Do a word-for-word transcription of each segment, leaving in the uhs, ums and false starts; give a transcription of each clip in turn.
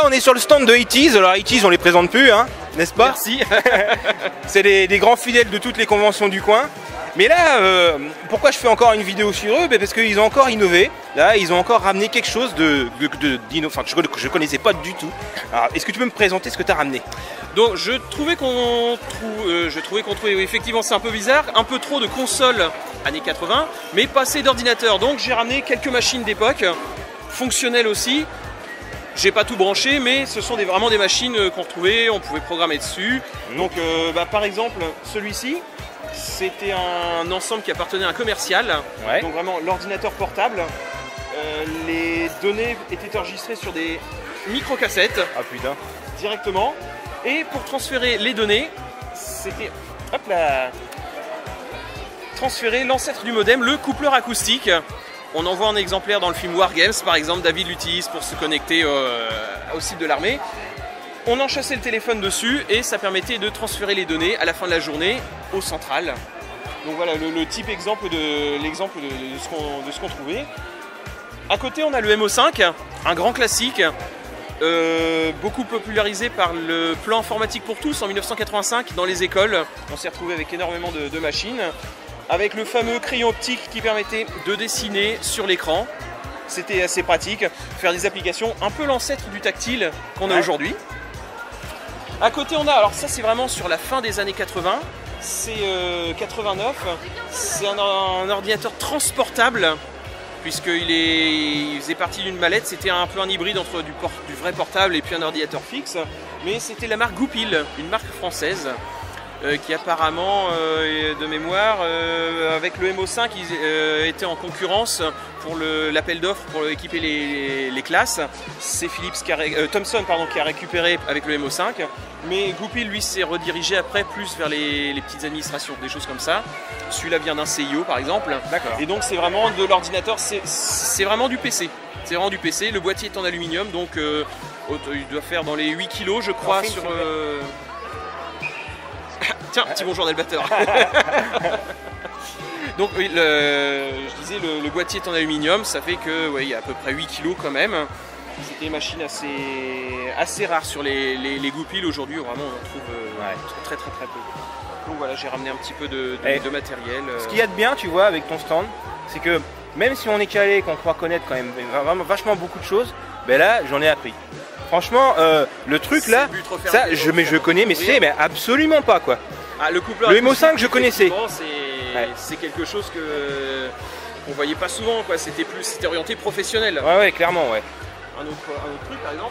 on est sur le stand de Itis. Alors Itis, on les présente plus, hein, n'est-ce pas? Merci. C'est des, des grands fidèles de toutes les conventions du coin. Mais là, euh, pourquoi je fais encore une vidéo sur eux? Ben parce qu'ils ont encore innové. Là, ils ont encore ramené quelque chose de, de, de, de enfin, que je ne connaissais pas du tout. Alors, est-ce que tu peux me présenter ce que tu as ramené? Donc, je trouvais qu'on trou... euh, je trouvais qu'on trouvait, oui, effectivement, c'est un peu bizarre, un peu trop de consoles années quatre-vingts, mais pas assez d'ordinateurs. Donc, j'ai ramené quelques machines d'époque, fonctionnelles aussi. J'ai pas tout branché, mais ce sont des, vraiment des machines qu'on retrouvait, on pouvait programmer dessus. Mmh. Donc, euh, bah, par exemple, celui-ci. C'était un ensemble qui appartenait à un commercial, ouais. Donc vraiment l'ordinateur portable. Euh, les données étaient enregistrées sur des micro-cassettes. Ah putain. Directement. Et pour transférer les données, c'était hop là, transférer l'ancêtre du modem, le coupleur acoustique. On en voit un exemplaire dans le film War Games, par exemple. David l'utilise pour se connecter euh, au site de l'armée. On enchâssait le téléphone dessus et ça permettait de transférer les données à la fin de la journée au central. Donc voilà le, le type exemple de l'exemple de, de ce qu'on de ce qu'on trouvait. À côté, on a le M O cinq, un grand classique, euh, beaucoup popularisé par le plan informatique pour tous en mille neuf cent quatre-vingt-cinq dans les écoles. On s'est retrouvé avec énormément de, de machines, avec le fameux crayon optique qui permettait de dessiner sur l'écran. C'était assez pratique, faire des applications, un peu l'ancêtre du tactile qu'on a ouais. aujourd'hui. À côté, on a, alors ça c'est vraiment sur la fin des années quatre-vingts, c'est euh, quatre-vingt-neuf, c'est un, un ordinateur transportable, puisqu'il est, il faisait partie d'une mallette, c'était un peu un hybride entre du, port, du vrai portable et puis un ordinateur fixe, mais c'était la marque Goupil, une marque française, euh, qui apparemment, euh, de mémoire, euh, avec le M O cinq, ils euh, étaient en concurrence pour l'appel d'offres pour équiper les, les, les classes. C'est Philips qui a, euh, Thomson pardon, qui a récupéré avec le M O cinq, mais Goupil lui s'est redirigé après plus vers les, les petites administrations, des choses comme ça. Celui-là vient d'un C I O par exemple. Et donc c'est vraiment de l'ordinateur, c'est vraiment du P C. C'est vraiment du P C. Le boîtier est en aluminium, donc euh, il doit faire dans les huit kilos je crois sur... Euh... Tiens, petit bonjour d'Albateur. Donc oui, le, je disais, le, le boîtier est en aluminium, ça fait que ouais, il y a à peu près huit kilos quand même. C'était une machine assez, assez rare sur les, les, les Goupil. Aujourd'hui, vraiment, on en trouve euh, ouais. très très très peu. Donc voilà, j'ai ramené un petit peu de, de, hey, de matériel. Euh... Ce qu'il y a de bien, tu vois, avec ton stand, c'est que même si on est calé, qu'on croit connaître quand même vraiment vachement beaucoup de choses, ben là, j'en ai appris. Franchement, euh, le truc là, ça, je, mais je connais, mais c'est mais absolument pas quoi. Ah, le coupleur, le M O cinq, je connaissais. C'est ouais. quelque chose que qu'on voyait pas souvent, quoi. C'était plus, c'était orienté professionnel. Ouais, ouais, clairement, ouais. Un autre, un autre truc, par exemple,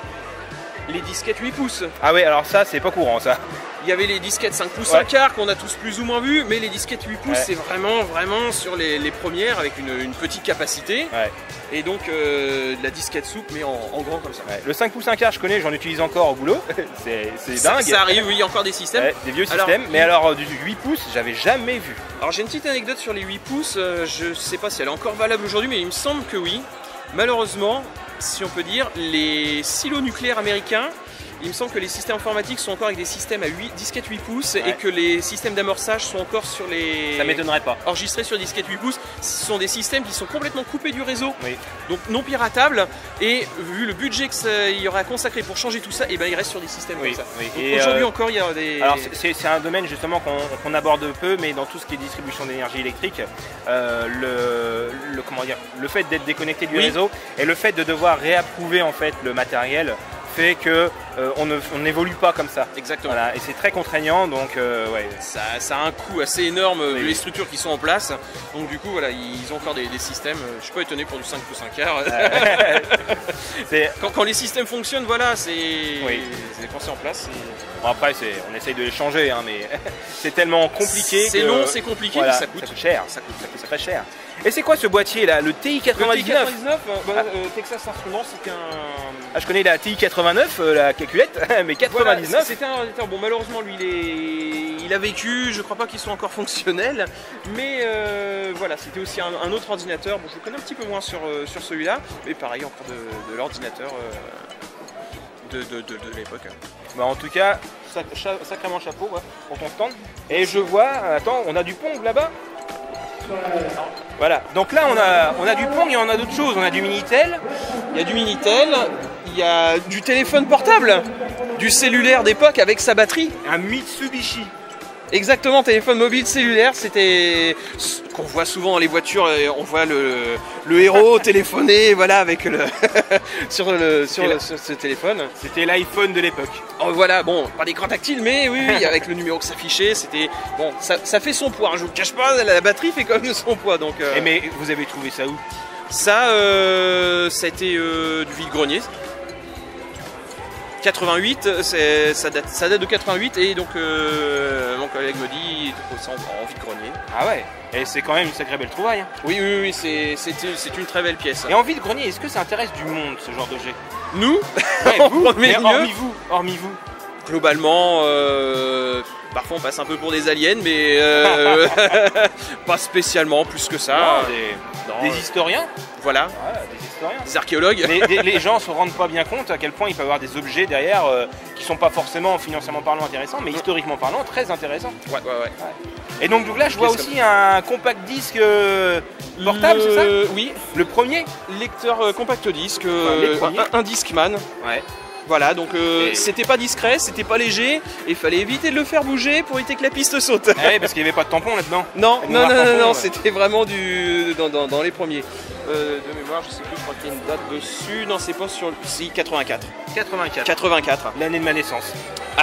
les disquettes huit pouces. Ah ouais, alors ça, c'est pas courant, ça. Il y avait les disquettes cinq pouces, ouais. un quart qu'on a tous plus ou moins vu, mais les disquettes huit pouces, ouais. c'est vraiment, vraiment sur les, les premières avec une, une petite capacité. Ouais. Et donc euh, de la disquette souple, mais en, en grand comme ça. Ouais. Le cinq pouces un quart, je connais, j'en utilise encore au boulot. C'est dingue. Ça arrive, oui, il y a encore des systèmes. Ouais, des vieux alors, systèmes, mais alors du huit pouces, j'avais jamais vu. Alors j'ai une petite anecdote sur les huit pouces, euh, je sais pas si elle est encore valable aujourd'hui, mais il me semble que oui. Malheureusement, si on peut dire, les silos nucléaires américains, il me semble que les systèmes informatiques sont encore avec des systèmes à huit, disquettes huit pouces ouais. et que les systèmes d'amorçage sont encore sur les... Ça m'étonnerait pas. Enregistrés sur disquettes huit pouces. Ce sont des systèmes qui sont complètement coupés du réseau, oui. donc non piratables. Et vu le budget qu'il y aura à consacrer pour changer tout ça, et ben il reste sur des systèmes oui. comme ça. Oui. Aujourd'hui euh... encore, il y a des... Alors c'est un domaine justement qu'on qu'on aborde peu, mais dans tout ce qui est distribution d'énergie électrique, euh, le, le, comment dire, le fait d'être déconnecté du oui. réseau et le fait de devoir réapprouver en fait le matériel fait que euh, on n'évolue pas comme ça. Exactement. Voilà. Et c'est très contraignant, donc euh, ouais. Ça, ça a un coût assez énorme oui. vu les structures qui sont en place. Donc du coup, voilà, ils ont encore des, des systèmes. Je suis pas étonné pour du cinq pouces un quart. quand, quand les systèmes fonctionnent, voilà, c'est oui. quand c'est en place. Bon, après, on essaye de les changer, hein, mais c'est tellement compliqué. C'est long, c'est compliqué, voilà, mais ça coûte. Ça coûte cher. Ça coûte, ça coûte très cher. Et c'est quoi ce boîtier là, le T I quatre-vingt-dix-neuf? Le T I quatre-vingt-dix-neuf, bah, euh, Texas Instruments, c'était un... Ah, je connais la T I quatre-vingt-neuf, euh, la calculette, mais quatre-vingt-dix-neuf... Voilà, c'était un ordinateur, bon malheureusement lui il, est... il a vécu, je crois pas qu'il soit encore fonctionnel, mais euh, voilà, c'était aussi un, un autre ordinateur, bon je le connais un petit peu moins sur, euh, sur celui-là, mais pareil encore de, de l'ordinateur euh, de, de, de, de l'époque. Bah, en tout cas, sac, cha, sacrément chapeau ouais, pour ton stand. Et je vois, attends, on a du Pong là-bas. Voilà, donc là on a, on a du Pong et on a d'autres choses, on a du Minitel. Il y a du Minitel, Il y a du téléphone portable, du cellulaire d'époque avec sa batterie. Un Mitsubishi. Exactement, téléphone mobile cellulaire, c'était ce qu'on voit souvent dans les voitures, on voit le, le héros téléphoner, voilà, avec le sur, le, sur, le, sur ce téléphone. C'était l'iPhone de l'époque. Oh, voilà, bon, pas d'écran tactile, mais oui, oui, avec le numéro que s'affichait, c'était bon, ça, ça fait son poids. Je vous le cache pas, la batterie fait quand même son poids, donc. Euh... Et mais vous avez trouvé ça où? Ça, euh, ça a été euh, du vide-grenier. quatre-vingt-huit, ça date, ça date de quatre-vingt-huit et donc euh, mon collègue me dit il trouve ça en vide-grenier. Ah ouais, et c'est quand même une sacrée belle trouvaille. Hein. Oui, oui, oui, c'est une très belle pièce. Et en vide-grenier, est-ce que ça intéresse du monde ce genre d'objet? Nous ouais, vous, mais hormis vous, hormis vous. Globalement, euh, parfois on passe un peu pour des aliens, mais euh, pas spécialement plus que ça. Non, des, non, des historiens. Voilà. Ouais, des historiens. Des archéologues. Les, les, les gens se rendent pas bien compte à quel point il peut y avoir des objets derrière euh, qui sont pas forcément financièrement parlant intéressants, mais historiquement parlant très intéressants. Ouais, ouais, ouais. ouais. Et donc, donc là, je vois aussi comme... un compact disque euh, portable, le... c'est ça? Oui. Le premier lecteur euh, compact disque, euh, enfin, un, un Discman. Ouais. Voilà, donc euh, et... c'était pas discret, c'était pas léger, et il fallait éviter de le faire bouger pour éviter que la piste saute. Ah oui, parce qu'il n'y avait pas de tampon là-dedans. Non, non, non, non, non, ouais. C'était vraiment du dans, dans, dans les premiers. Euh, de mémoire, je sais plus, je crois qu'il y a une date dessus. Non, c'est pas sur le. Si, quatre-vingt-quatre. quatre-vingt-quatre. quatre-vingt-quatre. L'année de ma naissance. Ah.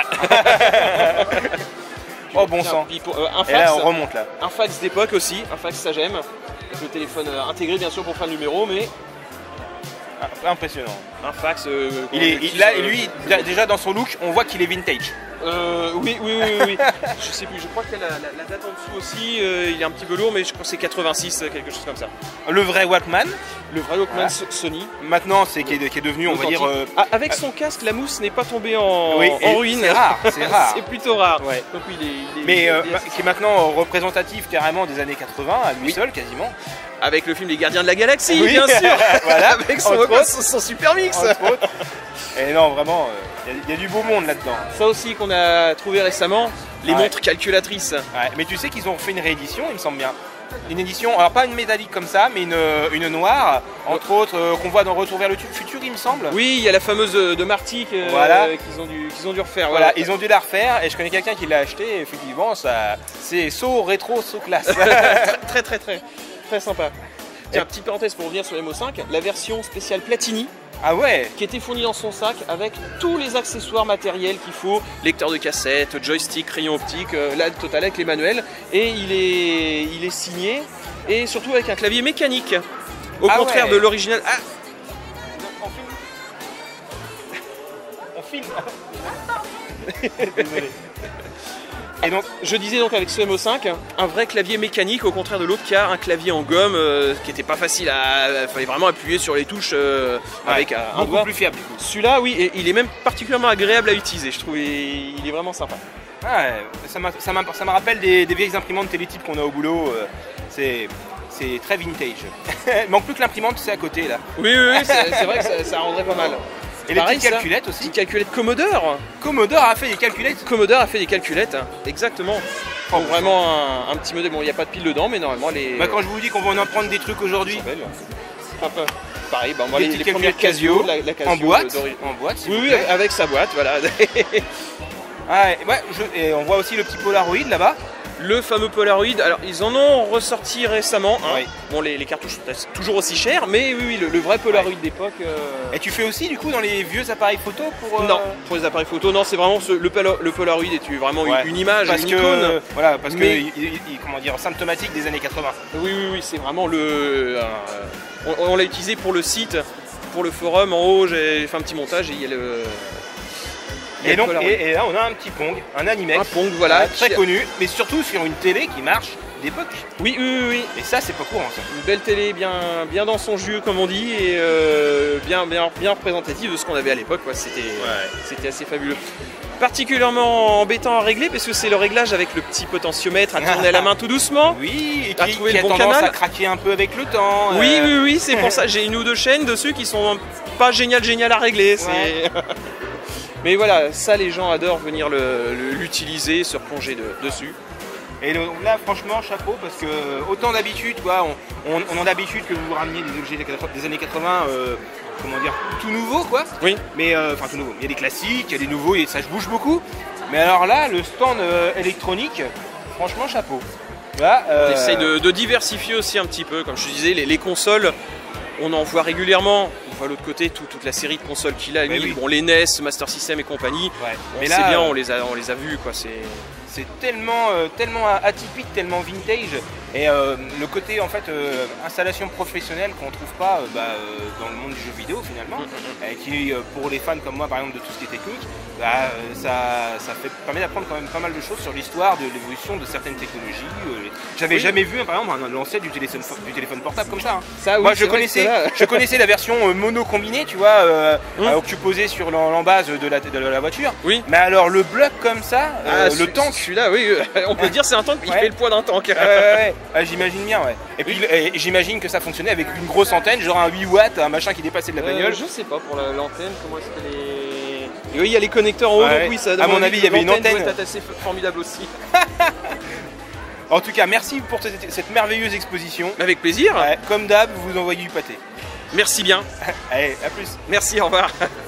Oh bon sang. Euh, un fax, et là, on remonte là. Un fax d'époque aussi, un fax Sagem. Avec le téléphone intégré bien sûr pour faire le numéro, mais. Ah, impressionnant. Un fax. Euh, il est, il, là, euh, lui, déjà dans son look, on voit qu'il est vintage. Euh, oui, oui, oui, oui. Je sais plus, je crois qu'il y a la, la, la date en dessous aussi. Euh, il est un petit peu lourd, mais je crois que c'est quatre-vingt-six, quelque chose comme ça. Le vrai Walkman. Le vrai Walkman voilà. Sony. Maintenant, c'est qui est, qui est devenu, on va dire. Euh, ah, avec son casque, la mousse n'est pas tombée en, oui, en ruine. C'est rare, c'est rare. C'est plutôt rare. Ouais. Donc, il est, il est, mais il est, euh, il est qui est maintenant représentatif carrément des années quatre-vingts, à lui oui. seul quasiment. Avec le film Les Gardiens de la Galaxie, oui. bien sûr. Voilà, avec son, autres, son, son super mix. Et non, vraiment, il euh, y, y a du beau monde là-dedans. Ça aussi qu'on a trouvé récemment, les ouais. montres calculatrices. Ouais, mais tu sais qu'ils ont fait une réédition, il me semble bien. Une édition, alors pas une métallique comme ça, mais une, une noire, entre autres, euh, qu'on voit dans Retour vers le futur, il me semble. Oui, il y a la fameuse de Marty euh, voilà. qu'ils ont, qu'ils ont dû refaire. Voilà, voilà, ils ont dû la refaire, et je connais quelqu'un qui l'a acheté, et effectivement, ça, c'est saut rétro, saut classe. très, très, très, très, très sympa. Tiens, petite parenthèse pour revenir sur M O cinq, la version spéciale Platini. Ah ouais. Qui était fournie dans son sac avec tous les accessoires matériels qu'il faut, lecteur de cassette, joystick, crayon optique, euh, là total avec les manuels, et il est, il est signé, et surtout avec un clavier mécanique, au ah contraire ouais. de l'original. Ah. On filme. On filme. Désolé. Et donc, je disais donc avec ce M O cinq, un vrai clavier mécanique au contraire de l'autre qui a un clavier en gomme euh, qui n'était pas facile à. Il fallait vraiment appuyer sur les touches euh, ouais, avec un, un beaucoup plus fiable. Celui-là, oui, et il est même particulièrement agréable à utiliser, je trouve, et il est vraiment sympa. Ouais, ça me rappelle des, des vieilles imprimantes télétypes qu'on a au boulot. Euh, c'est. C'est très vintage. Il manque plus que l'imprimante, c'est à côté là. Oui, oui, oui c'est vrai que ça, ça rendrait pas mal. Et les petites calculettes ça, aussi. Petites calculettes Commodore. Commodore a fait des calculettes. Commodore a fait des calculettes, exactement. Oh, vraiment un, un petit modèle. Bon, il n'y a pas de pile dedans, mais normalement les. Bah, quand je vous dis qu'on va en prendre des trucs aujourd'hui. Pareil, bah, moi, les, les, les calculettes Casio, la, la Casio en boîte. En boîte. Oui, oui, avec sa boîte, voilà. Ah, ouais, je, et on voit aussi le petit Polaroid là-bas. Le fameux Polaroid, alors ils en ont ressorti récemment. Hein. Oui. Bon, les, les cartouches sont toujours aussi chères, mais oui, oui le, le vrai Polaroid ouais. d'époque. Euh... Et tu fais aussi du coup dans les vieux appareils photo pour. Euh... Non, pour les appareils photo, non, c'est vraiment ce, le, le Polaroid est vraiment ouais. une, une image, parce une que, icône. Voilà, parce mais... que il, il, il, comment dire, symptomatique des années quatre-vingts. Oui, oui, oui, c'est vraiment le. Euh, on on l'a utilisé pour le site, pour le forum. En haut, j'ai fait un petit montage et il y a le. Et, donc, et, et là on a un petit Pong, un Animex, un Pong, voilà, euh, très connu, mais surtout sur une télé qui marche d'époque. Oui, oui, oui. Et ça c'est pas courant ça. Une belle télé bien, bien dans son jus comme on dit, et euh, bien, bien, bien représentative de ce qu'on avait à l'époque. C'était ouais. assez fabuleux. Particulièrement embêtant à régler parce que c'est le réglage avec le petit potentiomètre à tourner à la main tout doucement. Oui, et qui, à trouver qui le bon a tendance canal. à craquer un peu avec le temps. Oui, euh... oui, oui, c'est pour ça. J'ai une ou deux chaînes dessus qui sont pas génial, génial à régler. Ouais. Mais voilà, ça les gens adorent venir l'utiliser, se replonger de, dessus. Et le, là franchement chapeau parce que autant d'habitude quoi, on, on, on a l'habitude que vous rameniez des objets des années quatre-vingts euh, comment dire, tout nouveau quoi. Oui. Mais euh, enfin tout nouveau. Il y a des classiques, il y a des nouveaux et ça bouge beaucoup. Mais alors là, le stand euh, électronique, franchement chapeau. Là, euh... On essaye de, de diversifier aussi un petit peu, comme je te disais, les, les consoles. On en voit régulièrement, on voit l'autre côté tout, toute la série de consoles qu'il a, lui, oui. bon, les N E S, Master System et compagnie. Ouais. On Mais sait là, bien, euh... on les a, on les a vus quoi. C'est tellement, euh, tellement atypique, tellement vintage. Et euh, le côté en fait euh, installation professionnelle qu'on trouve pas euh, bah, euh, dans le monde du jeu vidéo finalement, et qui euh, pour les fans comme moi par exemple de tout ce qui est technique, bah, euh, ça, ça fait, permet d'apprendre quand même pas mal de choses sur l'histoire de l'évolution de certaines technologies. Euh, J'avais oui. jamais vu par exemple un lancet du téléphone, du téléphone portable comme ça. Hein. ça oui, moi je connaissais, je connaissais la version euh, mono combinée, tu vois, euh, mmh. euh, que tu posais sur l'embase de la, de la voiture. Oui. Mais alors le bloc comme ça, euh, ah, le tank. Celui-là, oui, on peut dire c'est un tank qui ouais. fait le poids d'un tank. Ouais, ouais, ouais. Ah, j'imagine bien, ouais. Et puis oui. j'imagine que ça fonctionnait avec une grosse antenne, genre un huit watts, un machin qui dépassait de la bagnole. Euh, je sais pas pour l'antenne, comment est-ce qu'elle est. Et oui, il y a les connecteurs en haut, ouais. donc oui, ça à mon avis, il y avait une antenne. C'est assez formidable aussi. En tout cas, merci pour cette, cette merveilleuse exposition. Avec plaisir. Ouais, comme d'hab, vous envoyez du pâté. Merci bien. Allez, à plus. Merci, au revoir.